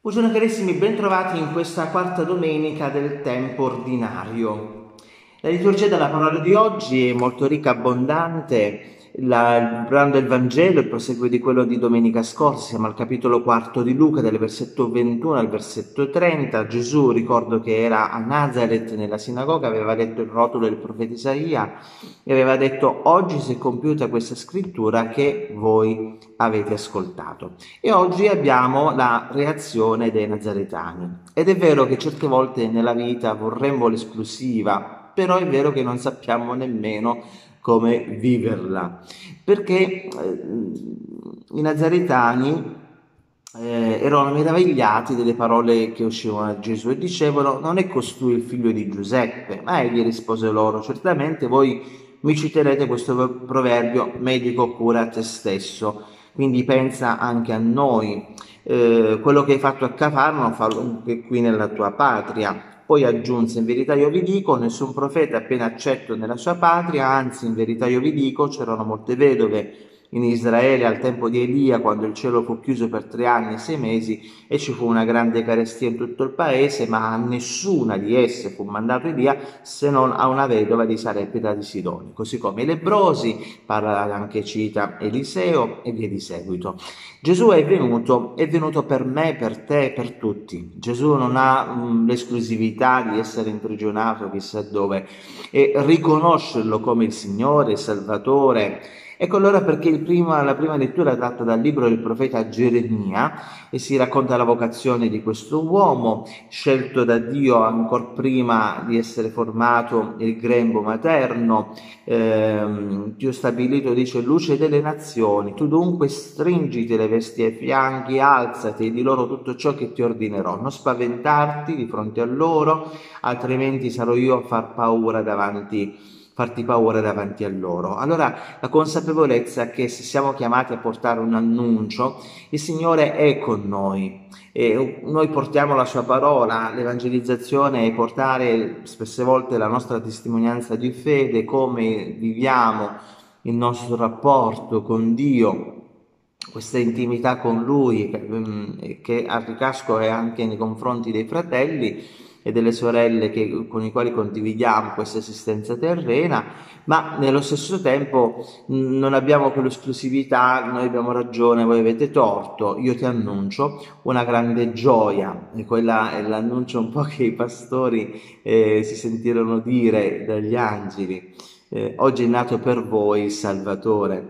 Buongiorno carissimi, bentrovati in questa quarta domenica del tempo ordinario. La liturgia della parola di oggi è molto ricca, abbondante. Il brano del Vangelo, il proseguo di quello di domenica scorsa, siamo al capitolo quarto di Luca, dal versetto 21 al versetto 30. Gesù, ricordo che era a Nazareth nella sinagoga, aveva letto il rotolo del profeta Isaia e aveva detto: oggi si è compiuta questa scrittura che voi avete ascoltato. E oggi abbiamo la reazione dei nazaretani. Ed è vero che certe volte nella vita vorremmo l'esclusiva, però è vero che non sappiamo nemmeno come viverla, perché i nazaretani erano meravigliati delle parole che uscivano da Gesù e dicevano: non è costui il figlio di Giuseppe? Ma egli rispose loro: certamente voi mi citerete questo proverbio: medico, cura a te stesso. Quindi pensa anche a noi. Quello che hai fatto a Cafarno fallo anche qui nella tua patria. Poi aggiunse: in verità io vi dico, nessun profeta è appena accetto nella sua patria, anzi in verità io vi dico, c'erano molte vedove in Israele al tempo di Elia, quando il cielo fu chiuso per 3 anni e 6 mesi e ci fu una grande carestia in tutto il paese, ma a nessuna di esse fu mandato Elia se non a una vedova di Sarepta di Sidone. Così come i lebbrosi, parla anche, cita Eliseo e via di seguito. Gesù è venuto per me, per te, per tutti. Gesù non ha l'esclusività di essere imprigionato chissà dove, e riconoscerlo come il Signore, il Salvatore. Ecco allora perché la prima lettura è tratta dal libro del profeta Geremia e si racconta la vocazione di questo uomo, scelto da Dio ancor prima di essere formato il grembo materno. Dio stabilito, dice: luce delle nazioni, tu dunque stringiti le vesti ai fianchi, alzati e di loro tutto ciò che ti ordinerò, non spaventarti di fronte a loro, altrimenti sarò io a farti paura davanti a loro. Allora la consapevolezza che se siamo chiamati a portare un annuncio, il Signore è con noi. E noi portiamo la sua parola, l'evangelizzazione è portare spesse volte la nostra testimonianza di fede, come viviamo il nostro rapporto con Dio, questa intimità con Lui, che al ricasco è anche nei confronti dei fratelli e delle sorelle con i quali condividiamo questa esistenza terrena, ma nello stesso tempo non abbiamo quell'esclusività: noi abbiamo ragione, voi avete torto, io ti annuncio una grande gioia. E quella è l'annuncio un po' che i pastori si sentirono dire dagli angeli: oggi è nato per voi il Salvatore.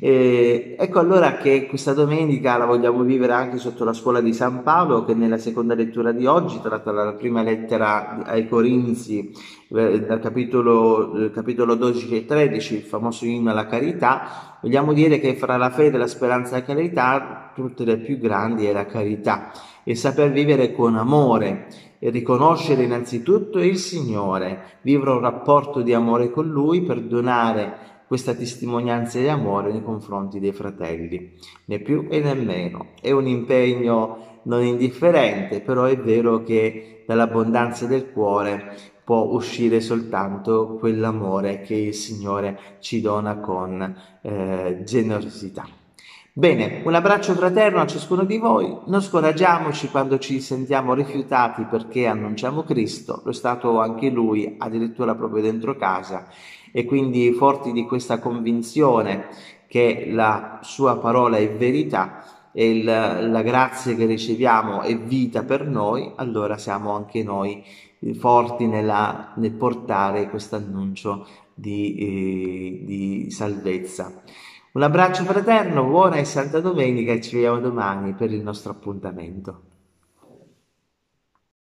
Ecco allora che questa domenica la vogliamo vivere anche sotto la scuola di San Paolo, che nella seconda lettura di oggi tratta dalla prima lettera ai Corinzi, dal capitolo 12 e 13, il famoso inno alla carità. Vogliamo dire che fra la fede, la speranza e la carità, tutte le più grandi è la carità, e saper vivere con amore e riconoscere innanzitutto il Signore, vivere un rapporto di amore con Lui per donare questa testimonianza di amore nei confronti dei fratelli, né più e né meno. È un impegno non indifferente, però è vero che dall'abbondanza del cuore può uscire soltanto quell'amore che il Signore ci dona con generosità. Bene, un abbraccio fraterno a ciascuno di voi. Non scoraggiamoci quando ci sentiamo rifiutati perché annunciamo Cristo. Lo è stato anche Lui, addirittura proprio dentro casa, e quindi forti di questa convinzione che la sua parola è verità e la grazia che riceviamo è vita per noi, allora siamo anche noi forti nel portare questo annuncio di salvezza. Un abbraccio fraterno, buona e santa domenica, e ci vediamo domani per il nostro appuntamento.